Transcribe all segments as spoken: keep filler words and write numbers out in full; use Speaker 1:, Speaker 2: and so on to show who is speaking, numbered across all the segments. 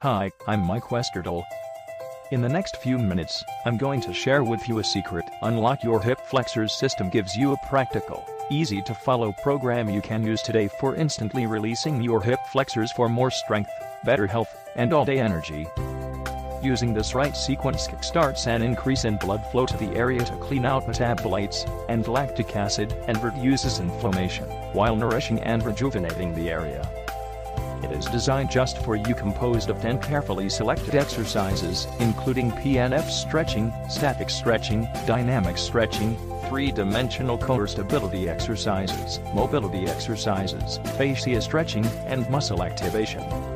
Speaker 1: Hi, I'm Mike Westerdahl. In the next few minutes, I'm going to share with you a secret. Unlock Your Hip Flexors system gives you a practical, easy-to-follow program you can use today for instantly releasing your hip flexors for more strength, better health, and all-day energy. Using this right sequence kickstarts an increase in blood flow to the area to clean out metabolites and lactic acid and reduces inflammation, while nourishing and rejuvenating the area. It is designed just for you, composed of ten carefully selected exercises, including P N F stretching, static stretching, dynamic stretching, three-dimensional core stability exercises, mobility exercises, fascia stretching, and muscle activation.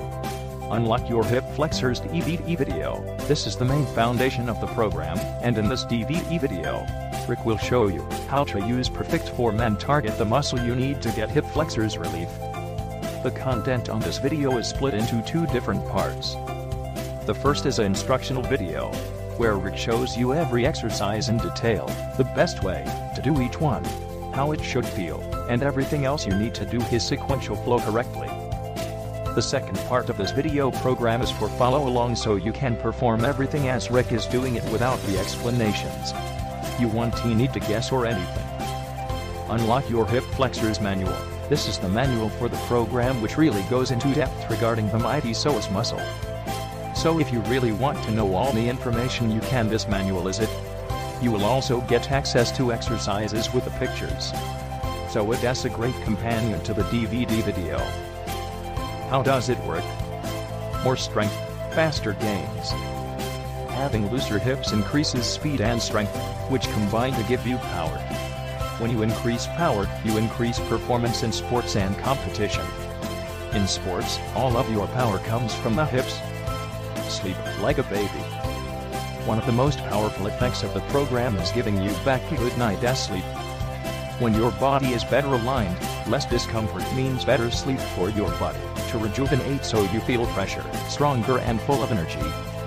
Speaker 1: Unlock Your Hip Flexors D V D video. This is the main foundation of the program, and in this D V D video, Rick will show you how to use perfect form and target the muscle you need to get hip flexors relief. The content on this video is split into two different parts. The first is an instructional video, where Rick shows you every exercise in detail, the best way to do each one, how it should feel, and everything else you need to do his sequential flow correctly. The second part of this video program is for follow along, so you can perform everything as Rick is doing it without the explanations you won't need to guess or anything. Unlock Your Hip Flexors Manual. This is the manual for the program, which really goes into depth regarding the mighty psoas muscle. So if you really want to know all the information you can, this manual is it. You will also get access to exercises with the pictures. So it is a great companion to the D V D video. How does it work? More strength, faster gains. Having looser hips increases speed and strength, which combine to give you power. When you increase power, you increase performance in sports and competition. In sports, all of your power comes from the hips. Sleep like a baby. One of the most powerful effects of the program is giving you back a good night's sleep. When your body is better aligned, less discomfort means better sleep for your body to rejuvenate, so you feel fresher, stronger, and full of energy.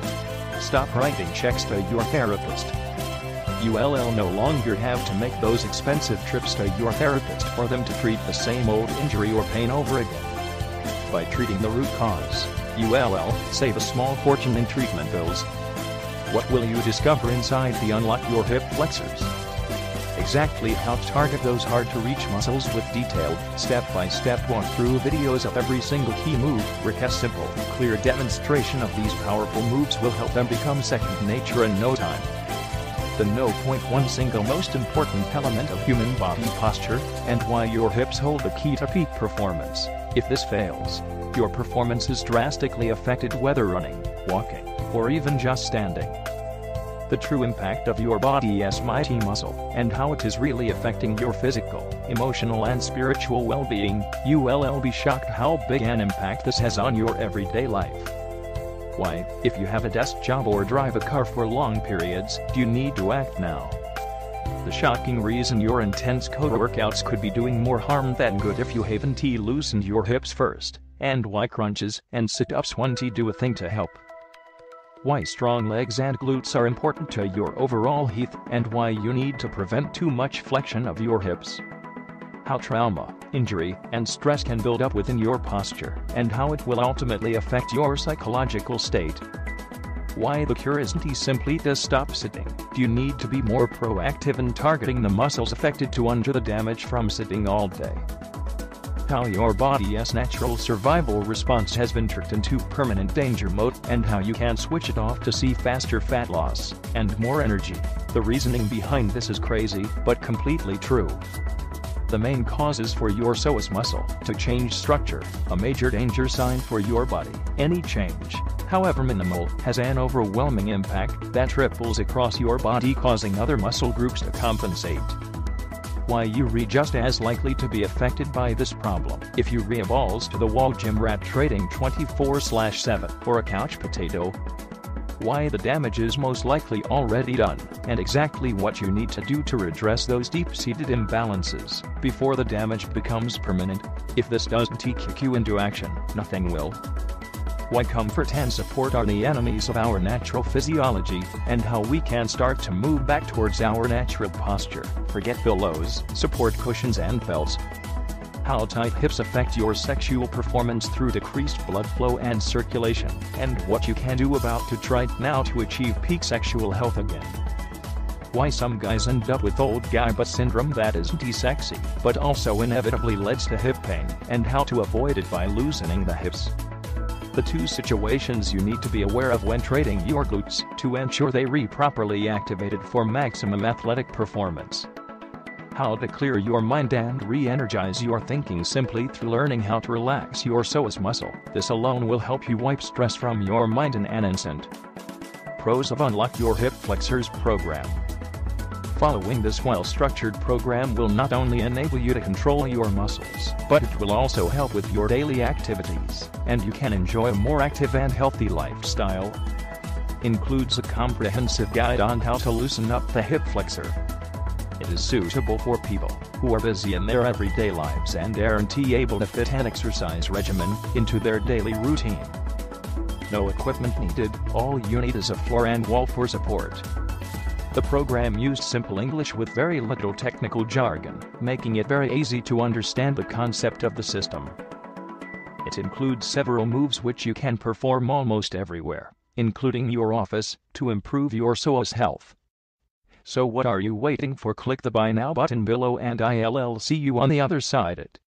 Speaker 1: Stop writing checks to your therapist. You will no longer have to make those expensive trips to your therapist for them to treat the same old injury or pain over again. By treating the root cause, you will save a small fortune in treatment bills. What will you discover inside the Unlock Your Hip Flexors? Exactly how to target those hard-to-reach muscles with detailed, step-by-step walkthrough videos of every single key move. Rick's simple, clear demonstration of these powerful moves will help them become second nature in no time. The no point one single most important element of human body posture, and why your hips hold the key to peak performance. If this fails, your performance is drastically affected, whether running, walking, or even just standing. The true impact of your body's mighty muscle, and how it is really affecting your physical, emotional, and spiritual well-being. You will be shocked how big an impact this has on your everyday life. Why, if you have a desk job or drive a car for long periods, do you need to act now? The shocking reason your intense core workouts could be doing more harm than good if you haven't loosened your hips first, and why crunches and sit-ups won't do a thing to help. Why strong legs and glutes are important to your overall health, and why you need to prevent too much flexion of your hips. How trauma, injury, and stress can build up within your posture, and how it will ultimately affect your psychological state. Why the cure isn't simply to stop sitting. Do you need to be more proactive in targeting the muscles affected to undo the damage from sitting all day? How your body's natural survival response has been tricked into permanent danger mode, and how you can switch it off to see faster fat loss and more energy. The reasoning behind this is crazy, but completely true. The main causes for your psoas muscle to change structure, a major danger sign for your body. Any change, however minimal, has an overwhelming impact that ripples across your body, causing other muscle groups to compensate. Why you're just as likely to be affected by this problem if you re balls to the wall gym rat trading twenty-four seven or a couch potato. Why the damage is most likely already done, and exactly what you need to do to redress those deep-seated imbalances before the damage becomes permanent. If this doesn't kick you into action, nothing will. Why comfort and support are the enemies of our natural physiology, and how we can start to move back towards our natural posture. Forget pillows, support cushions, and belts. how tight hips affect your sexual performance through decreased blood flow and circulation, and what you can do about to try now to achieve peak sexual health again. Why some guys end up with old guy butt syndrome that isn't sexy, but also inevitably leads to hip pain, and how to avoid it by loosening the hips. The two situations you need to be aware of when training your glutes to ensure they re properly activated for maximum athletic performance. How to clear your mind and re-energize your thinking simply through learning how to relax your psoas muscle. This alone will help you wipe stress from your mind in an instant. Pros of Unlock Your Hip Flexors program. Following this well-structured program will not only enable you to control your muscles, but it will also help with your daily activities, and you can enjoy a more active and healthy lifestyle. Includes a comprehensive guide on how to loosen up the hip flexor. It is suitable for people who are busy in their everyday lives and aren't able to fit an exercise regimen into their daily routine. No equipment needed, all you need is a floor and wall for support. The program used simple English with very little technical jargon, making it very easy to understand the concept of the system. It includes several moves which you can perform almost everywhere, including your office, to improve your psoas health. So what are you waiting for? Click the Buy Now button below and I'll see you on the other side.